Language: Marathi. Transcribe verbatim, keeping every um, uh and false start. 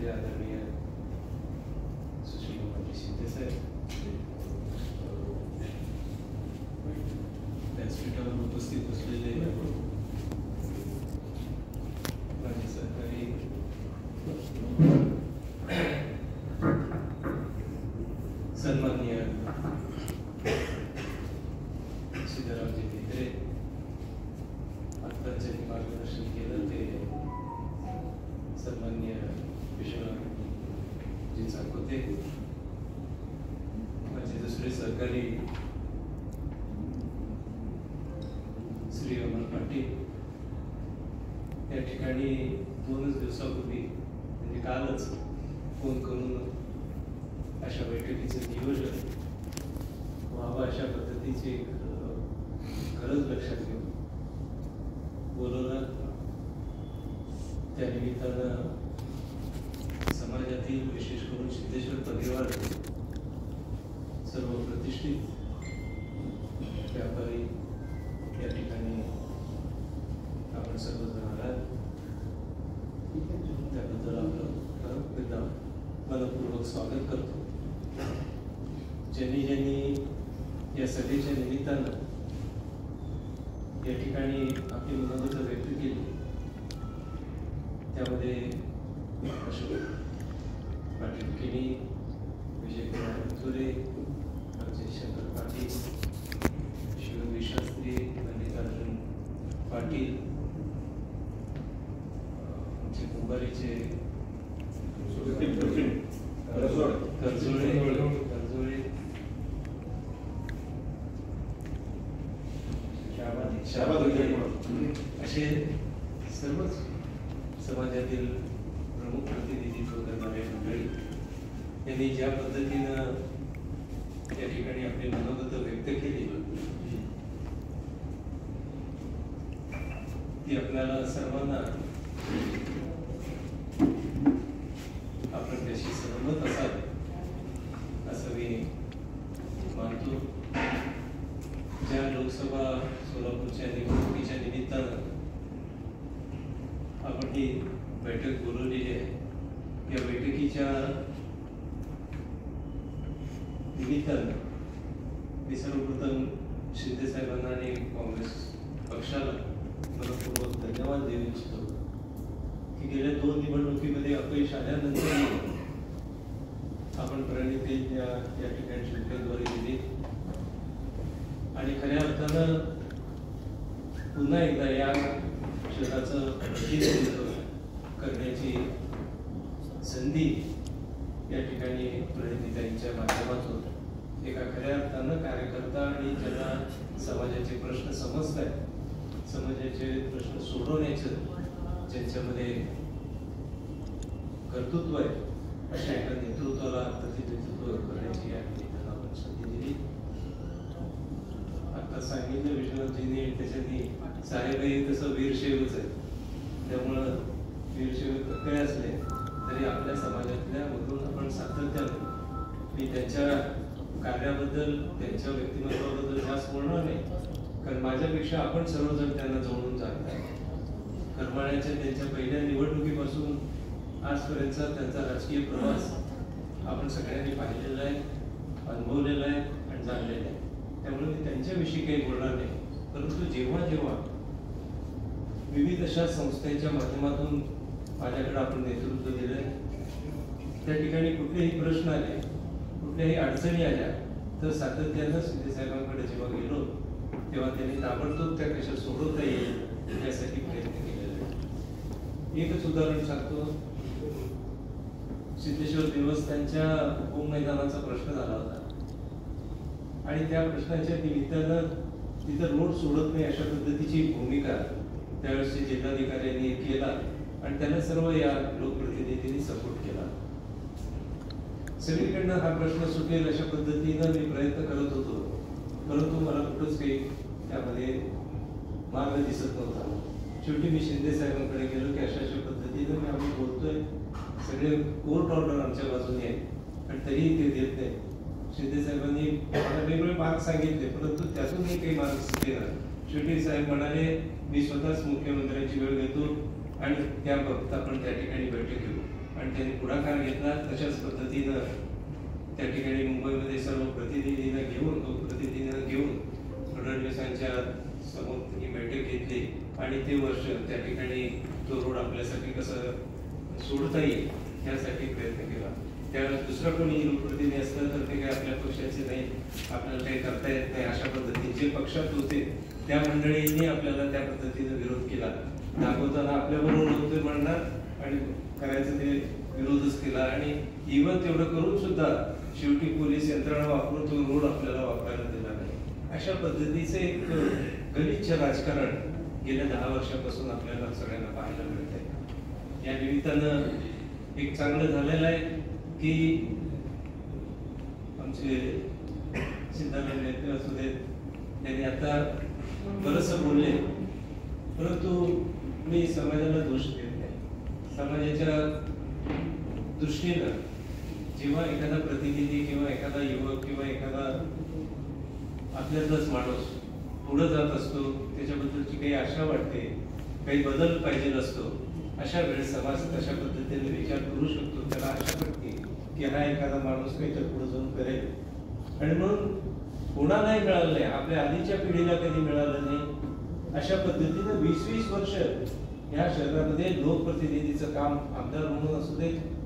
माझे आदरणीय सुशील शिंदे साहेब, व्यासपीठावर उपस्थित असलेले माझे सहकारी सन्माननीय सिद्धरामजी भित्रे, आत्ताच ज्यांनी मार्गदर्शन केलं ते सन्माननीय विश्वनाथजी चाकोते, माझे दुसरे सहकारी श्री अमर पाटील, या ठिकाणी दोनच दिवसापूर्वी म्हणजे कालच फोन करून अशा बैठकीचं नियोजन व्हावं अशा पद्धतीची एक गरज लक्षात घेऊन बोलवलं. त्या निमित्तानं समाजातील विशेष करून सिद्धेश्वर परिवार सर्व प्रतिष्ठित व्यापारी या ठिकाणी आपण सर्वजण आलात, त्याबद्दल आपलं एकदा मनपूर्वक स्वागत करतो. ज्यांनी ज्यांनी या सभेच्या निमित्तानं या ठिकाणी आपली मनोगत व्यक्त केली त्यामध्ये अशोक पाटील किणी, विजय कुमार चुरे, अजय शंकर पाटील, शिववी शास्त्री, मल्लिकार्जुन पाटील, आमचे कुंभारीचे कर्जोळे कर्जोळे असे सर्वच समाजातील प्रमुख प्रतिनिधित्व करणारे मंडळी यांनी ज्या पद्धतीनं या ठिकाणी आपली मनोगत व्यक्त केली ती आपल्याला सर्वांना आपण त्याशी सहमत असावे असं मी मानतो. ज्या लोकसभा सोलापूरच्या निवडणुकीच्या निमित्तानं आपण ही बैठक बोलवलेली आहे, या बैठकीच्या निमित्तानं मी सर्वप्रथम शिंदे साहेबांना आणि काँग्रेस पक्षाला मनपूर्वक धन्यवाद देऊ इच्छितो की गेल्या दोन निवडणुकीमध्ये अपयश आल्यानंतर आपण प्रणिती या ठिकाणी उमेदवारी दिली आणि खऱ्या अर्थानं पुन्हा एकदा या शहराचं प्रतिनिधित्व करण्याची संधी या ठिकाणी प्रणितीताईंच्या माध्यमातून एका खऱ्या अर्थानं कार्यकर्ता आणि ज्यांना समाजाचे प्रश्न समजत आहेत, समाजाचे प्रश्न सोडवण्याचं ज्यांच्यामध्ये कर्तृत्व आहे अशा एका नेतृत्वाला प्रतिनिधित्व करण्याची या ठिकाणी आपण संधी दिली. आता सांगितलं विश्वनाथजींनी, त्याच्यानी साहेबही तसं वीरशैवच आहे, त्यामुळं वीरशैव काही असले तरी आपल्या समाजातल्या मधून आपण सातत्यानं, मी त्यांच्या कार्याबद्दल त्यांच्या व्यक्तिमत्वाबद्दल जास्त बोलणार नाही, कारण माझ्यापेक्षा आपण सर्वजण त्यांना जवळून जाणताय. करमाळ्याच्या त्यांच्या पहिल्या निवडणुकीपासून आजपर्यंतचा त्यांचा राजकीय प्रवास आपण सगळ्यांनी पाहिलेला आहे, अनुभवलेला आहे आणि जाणलेला आहे. त्यामुळे मी त्यांच्याविषयी काही बोलणार नाही, परंतु जेव्हा जेव्हा विविध अशा संस्थांच्या माध्यमातून माझ्याकडे आपण नेतृत्व दिलंय, त्या ठिकाणी कुठलेही प्रश्न आले, कुठल्याही अडचणी आल्या तर सातत्यानं शिंदे साहेबांकडे जेव्हा गेलो तेव्हा त्यांनी ताबडतोब त्या कशा सोडवता येईल यासाठी प्रयत्न केलेला आहे. एकच उदाहरण सांगतो, सिद्धेश्वर देवस्थानच्या उपमैदानाचा प्रश्न झाला होता आणि त्या प्रश्नाच्या निमित्तानं तिथं रोड सोडत नाही अशा पद्धतीची भूमिका त्यावेळेस जिल्हाधिकाऱ्यांनी केला आणि त्यांना सर्व या लोकप्रतिनिधींनी सपोर्ट केला. सगळीकडनं हा प्रश्न सुटेल अशा पद्धतीनं मी प्रयत्न करत होतो, परंतु मला कुठंच काही त्यामध्ये मार्ग दिसत नव्हता. शेवटी मी शिंदे साहेबांकडे गेलो की अशा अशा पद्धतीनं मी आम्ही बोलतोय, सगळे कोर्ट ऑर्डर आमच्या बाजूने आहे आणि तरीही ते देत नाही. शिंदे साहेबांनी मला वेगवेगळे मार्ग सांगितले, परंतु त्यातूनही काही मार्ग देणार. शेवटी साहेब म्हणाले मी स्वतःच मुख्यमंत्र्यांची वेळ घेतो आणि त्या बाबतीत आपण त्या ठिकाणी बैठक घेऊ. आणि त्यांनी पुढाकार घेतला. तशाच पद्धतीनं त्या ठिकाणी मुंबईमध्ये सर्व प्रतिनिधींना घेऊन प्रतिनिधींना घेऊन फडणवीसांच्या समोर ही बैठक घेतली आणि ते वर्ष त्या ठिकाणी तो रोड आपल्यासाठी कसं सोडता येईल यासाठी प्रयत्न केला. त्यावेळेस दुसरा कोणी लोकप्रतिनिधी असलं तर ते काही आपल्या पक्षाचे नाही, आपल्याला काही करता येत नाही अशा पद्धतीने जे पक्षात होते त्या मंडळींनी आपल्याला त्या पद्धतीने विरोध केला. दाखवताना आपल्याबरोबर नव्हते म्हणणार आणि करायचं ते विरोधच केला आणि इव्हन तेवढं करून सुद्धा शेवटी पोलीस यंत्रणा वापरून तो रोड आपल्याला वापरायला दिला नाही. अशा पद्धतीचे एक गलिच्छ राजकारण गेल्या दहा वर्षापासून आपल्याला सगळ्यांना पाहायला मिळतंय. या निमित्तानं एक चांगलं झालेलं आहे की आमचे सिद्धार्थ नेते असू देत त्यांनी आता बरंचसं बोलले, परंतु मी समाजाला दोष देत नाही. समाजाच्या दृष्टीनं जेव्हा एखादा प्रतिनिधी किंवा एखादा युवक किंवा एखादा आपल्यातलाच माणूस पुढे जात असतो, त्याच्याबद्दलची काही आशा वाटते, काही बदल पाहिजे असतो, अशा वेळेस समाज तशा पद्धतीने विचार करू शकतो. त्याला आशा वाटते की हा एखादा माणूस काहीतरी पुढे जाऊन करेल आणि म्हणून कोणालाही मिळालं नाही, आपल्या आधीच्या पिढीला कधी मिळालं नाही. अशा पद्धतीने वीस वीस वर्ष या शहरामध्ये लोकप्रतिनिधीचं काम आमदार म्हणून असू दे